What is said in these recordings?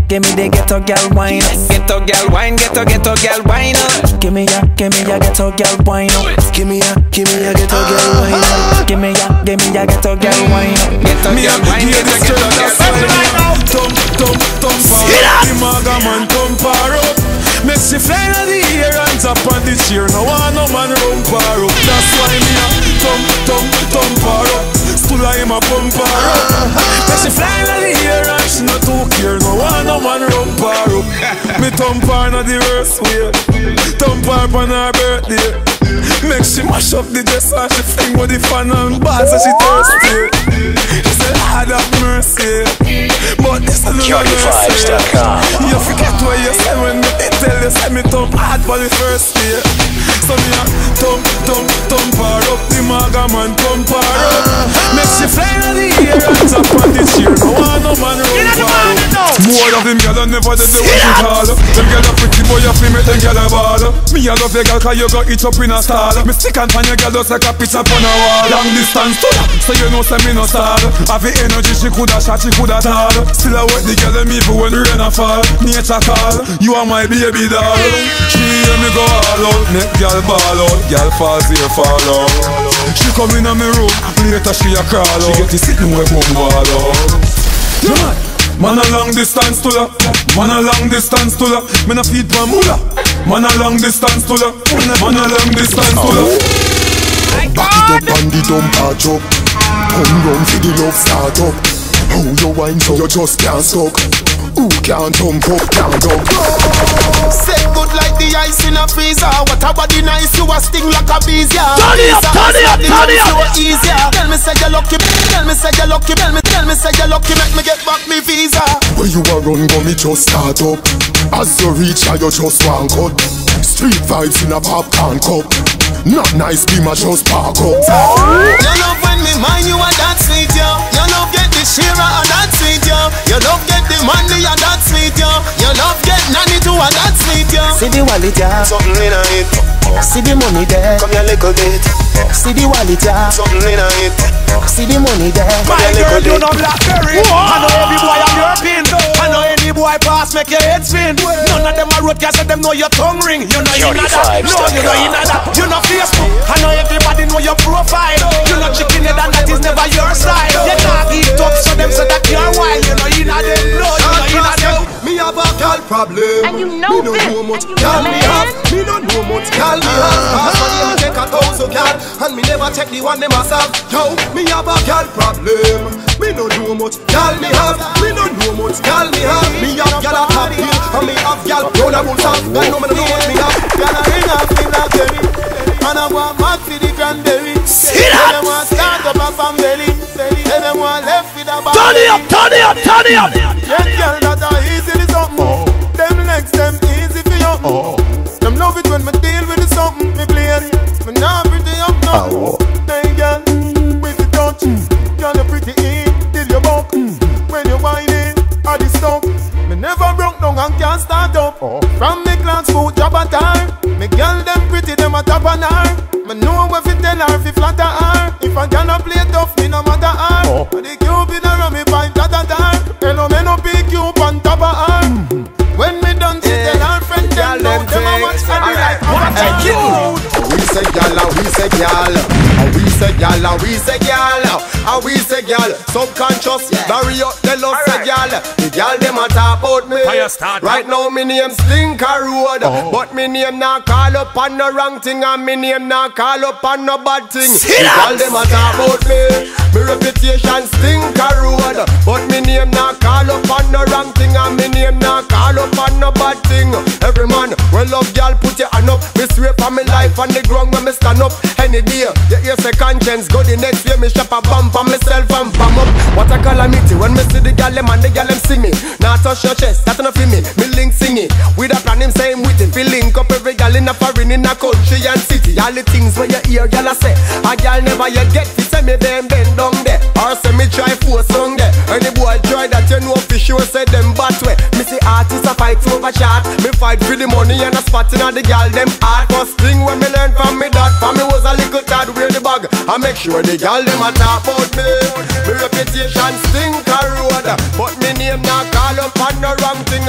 give me the ghetto girl wine. Ghetto girl wine, ghetto girl wine. Give me ya ghetto girl wine. Give me ya ghetto girl wine. Give me ya ghetto girl wine. Ghetto girl wine, ghetto girl wine. Thump the maga man thump her up. Make she fly in the air and tap on the chair. No one no man rump her up. That's why me a thump her up. Still I am a pump her up. Make she fly in the air and she not too care. No one no man rump her up. Me thump her in the worst way. Thump her on her birthday. Make she mash up the dress and she fling with the fan and bars and she thirsty. She said, Lord have mercy. But this is not mercy. You forget what you said when me tell you say me thump hard for the first day. So me a thump her up. The maga man thump her up. Make she fly in the air and tap on the chair. No one no man run her up. More of them gyal never did the way she call. Them gyal a pretty boy a fi make them gyal a ball. Me a love your gyal 'cause you got it up in a stall. Me stick and pan your gyal just like a picture on a wall. Long distance to her, so you know say me no stall. Have the energy she coulda shot, she coulda tall. Still I wait the gyal them even when rain a fall. Nature call, you are my baby doll. She hear me go all out, make gyal ball out. Gyal falls here, fall out. She come in a me room, later she a crawl out. She get to sitting where boom wall out. Man a long distance to la, man a long distance to la. Me na feed my mula. Man a long distance to la, man a long distance to la. Back it up and the dump patch up. Come round for the love start up. How you wine so you just can't stop. Who can't thump up, can't dump. Say good like the ice in a freezer. What a body nice, you a sting like a bees, yeah. Turn it up, turn it up, turn it up. So easier. Tell me say you're lucky, tell me say you're lucky, tell me say you're lucky, make me get back me visa. Where you a run, go me just start up. As you reach, you just one cut. Street vibes in a popcorn cup. Not nice, be my just park up. You love when me mind you and that sweet, yo. You love get the shira and that sweet, yo. You love get the money and that sweet, yo. You love get nanny too and that sweet, yo. See the wallet, yeah. Something in a it. See the money there. Come here little bit. See the wallet, yeah. Something in a it. See the money there. My girl, you know Blackberry. I know every boy on your pin. I know any boy pass make your head spin. None of them are road cats, them know your tongue ring. You know you know that. No, you know you know that. You know Facebook. I know everybody know your profile. You know chicken head and that is never your style. You not eat up, so them say that you're wild. You know you know them. No, you know you know them. Me have a girl problem. And you know me this. know much And you girl know me it. have. Me don't know much girl me have. Pass money me take a thousand girl, and me never take the one them myself. Yo, me have a girl problem. Me don't know much girl me have. Me don't know much girl me have. Me have girl a top hill, and me have girl round a bull top. I know me know what me have. Girl a ring off me like Jerry, and I want mad for the cranberry. See that? They want start up a family. They want left with a body. Turn it up, turn it up, turn it up. Them girl that are easy to something. Them legs, them easy for you. Them love it when me deal with the something. Me plain, me not pretty up now. Hey girl, with the touch, girl you pretty in till you buck. When you whining, all the stuff. Me never broke down and can't start up. From me class food job and time. Me girl them pretty, them a top on her. Me know if it tell her if it flatter her. If I cannot play tough, me no matter her. But the cupid around me find flatter. Hello, me no pick you up on top of her. When me done, she tell her friend them know them a watch for me like We say gyal, we say gyal, we say gyal, we say gyal, we say gyal. Subconscious, bury up the love say gyal. The gyal them a talk about me. Right now me name Slinker Road, but me name not call up on the wrong thing, and me name not call up on no bad thing. The gyal them a talk about me. Me reputation Slinker Road, but me name not call up on the wrong thing, and me name not call up on no bad thing. Every man will love gyal, put your hand up. Me swear for me life on the ground when me stand up. Any day, you hear say conscience go the next year. Me shop a bump on myself and bam up. What a calamity when me see the gyal them and the gyal them see me. Now touch your chest, that's enough for me. Me link sing it with a plan him same with it. Feel link up every gyal in a foreign, in a country and city. All the things where you hear gyal a say, a gyal never you get fit. Say me them bend down there, or say me try force on there. Any boy try that you know for sure say them bad way. Me see artists a fight over chat. Me fight for the money and a spot in the gyal them hard. First thing when me learn from me dad, for me was a little tad wear the bag. I make sure the gyal them a talk about me. Me reputation Slinker Road, but me name not call up on no wrong thing,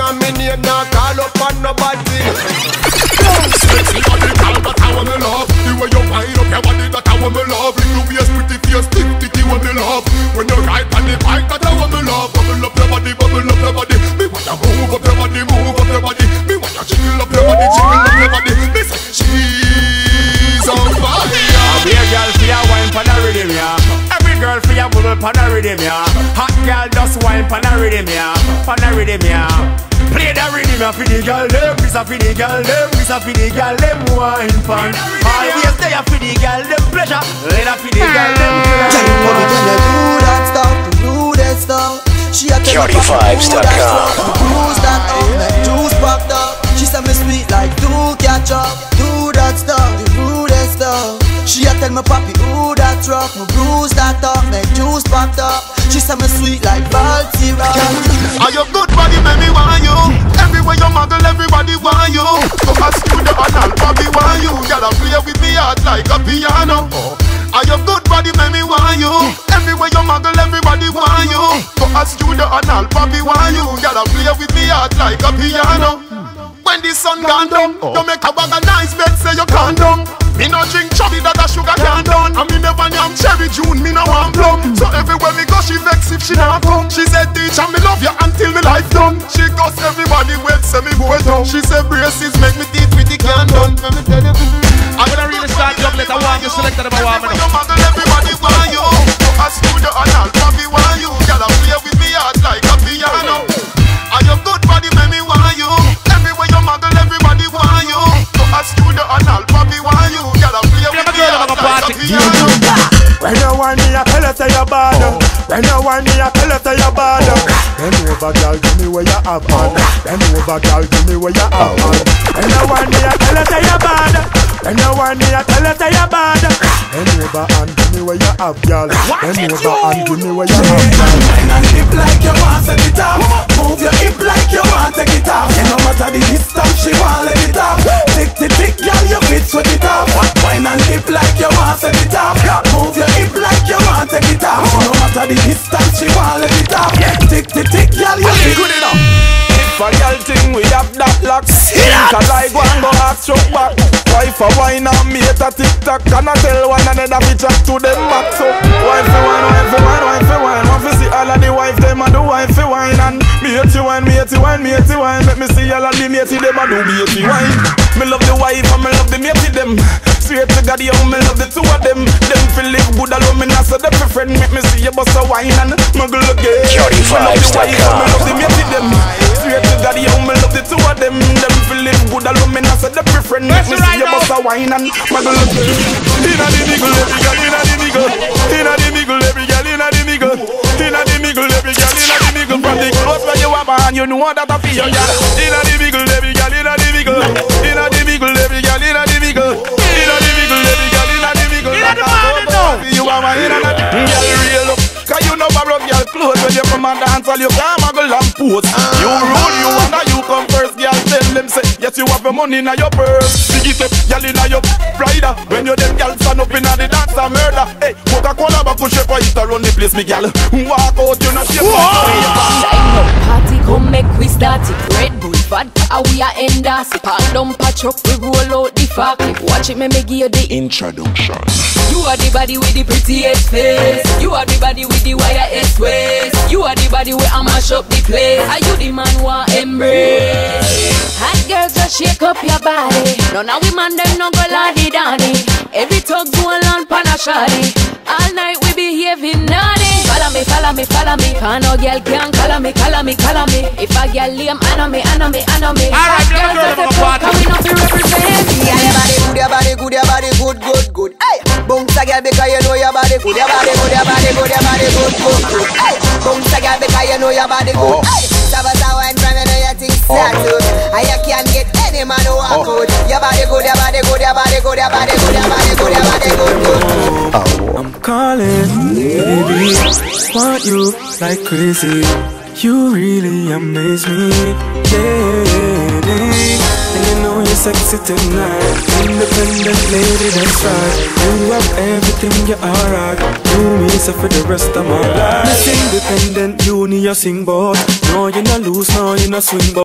move up your body, move up your body. Me want you jiggle up your body, jiggle up your body. Me say she's on fire. Be a girl for your wine pan a rhythm, yeah. Every girl for your bubble pan a rhythm, yeah. Hot girl just wine pan a rhythm, yeah. Pan a rhythm, yeah. Play the rhythm, yeah, for the girl them. This a for the girl them. This a for the girl them wine pan. Always there for the girl them pleasure. Let her for the girl them. Tell me when you do that stuff, do that stuff. She a tell me Shortyvibes.com. Bruise that up, like juice popped up. She said me sweet like do catch up. Do that stuff, do that stuff. She a tell me papi, ooh that's rough. Me bruise that up, make juice popped up. She said me sweet like Baltira. Are your good body make me want you? Everywhere you muggle, everybody want you. Go ask you the anal, papi want you. Gotta play with me heart like a piano. Are your good body make me want you? Everywhere you muggle, everybody want you. Go ask you the anal, papi want you. Gotta play with me heart like a piano. When the sun gone down, don't make a bag of nice bed, say you can't down. Me no drink chubby that a sugar can't down. And me never yam cherry June, me no want plum. So everywhere me go, she vex if she not come. She said, teacher, me love you until me life done. She cuss everybody well, say me go down. She said, braces make me teeth with the can done. Let me tell you, I'm gonna really start juggling. I want you selected about one minute. Everybody want you. Go ask you the anal, papi want you. Gotta play with me heart like a piano. Are your good body make me want you? Everywhere you muggle, everybody want you. Go ask you the anal, papi want you. Gotta play with me heart like a piano. When you want me, I tell you say you're bad. When you want me, I tell you say you're bad. Bend over, girl, give me where you have on. Bend over, girl, give me where you have on. When you want me, I tell you say you're bad. When you want me, I tell you say you're bad. Bend over and give me where you have, girl. Bend over and give me where you have, girl. Wine and hip like you want set it off. Move your hip like you want take it off. You no matter the distance, she want let it off. Tick tick tick, girl, you fit sweat it off. Wine and hip like you want set it off. Move your hip like you want take it off. No matter the distance, she want let it off. Tick tick tick, girl, you fit good enough. If a girl thing we have that lock. Cause I go and go ask you back. Wife a wine and me at a TikTok. And I tell one another we chat to them back. So wife a wine, wife a wine, wife a wine. Want to see all of the wife them and do wife a wine. And me at you wine, me at you wine, me at you wine. Let me see all of the matey them and do matey wine. Me love the wife and me love the matey them. Straight to God, young, me love the two of them. Them feel live good alone, me not say them for friend. Make me see you bust a wine and muggle again. Shortyvibes.com. Me love the matey them. Straight to God, young, me love the two of them. Them feel live good alone, me not say them for friend. Make me see you bust a wine and muggle again. Inna the niggle, every girl inna the niggle. Inna the niggle, every girl inna the niggle. Inna the niggle, every girl inna the niggle. From the clothes where you have on, you know that I feel your girl. Inna the niggle, every girl inna the niggle. Inna the niggle, every girl inna the niggle. Inna the niggle, every girl inna the niggle. You are my inna the girl real up. Cause you know borrow girl clothes when you come and dance all you can't muggle and pose. You rule, you wanna you come first, girl. Tell them say yes you have the money in your purse. Dig it up, girl inna your rider. When you them girl stand up inna the dance and murder. Hey, Coca-Cola back push up it around the place, me girl. Walk out, you not shame. Party come make we start it. Red Bull, vodka, we are end us. Park down patch up, we roll out the fuck. Watch it, me give you the introduction. You are the body with the prettiest face. You are the body with the wire-est waist. You are the body where I mash up the place. Are you the man who embrace? Hot girls just shake up your body. None of women them no go laddy-daddy. Every talk go along pan a shoddy. All night we behaving naughty. Follow me, follow me, follow me. Can no girl can color me, color me, color me. If a girl lame, I know me. Alright, girls just a talk, and we not be represent. Yeah, your body good, your body good, your body good, good, good. Hey, bounce a girl because you know your body good, your body good, your body good, your body good, good, good. Hey, bounce a girl because you know your body good. Hey, Sabasa wine from you know your things settled. And you can't get any man who walk out. Your body good, your body good, your body good, your body good, your body good, your body good, good. I'm calling, baby. Want you like crazy. You really amaze me, yeah. And you know you're sexy tonight. Independent lady, that's right. You have everything, you're alright. You me so for the rest of my life. Miss Independent, you need your sing boat. No, you're not loose, no, you're not swing boat.